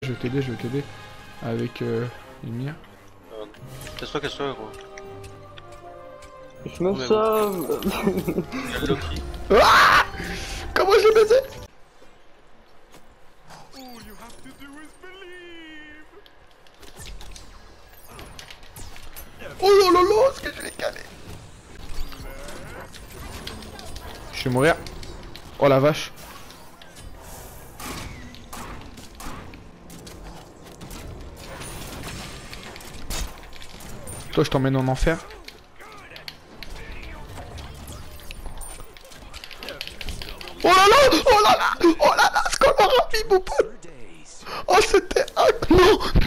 Je vais t'aider. Avec Emir. Casse-toi, gros. Je me sauve. Y'a Loki. Ah, comment je l'ai baisé? Oh là là là, ce que je l'ai calé. Je vais mourir. Oh la vache. Toi je t'emmène en enfer. Oh là là, oh là là, oh là là, ce qu'on aura mis mon pote. Oh c'était un... Non,